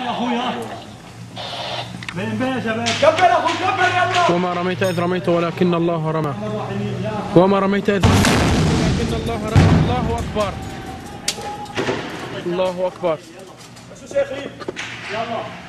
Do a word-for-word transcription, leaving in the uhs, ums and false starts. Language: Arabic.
يلا اخويا بين بين شباب كبر اخوي كبر يلا. وما رميت إذ رميت ولكن الله رمى. وما رميت إذ رميت ولكن الله رمى. الله أكبر. الله أكبر. بس شيخي يلا.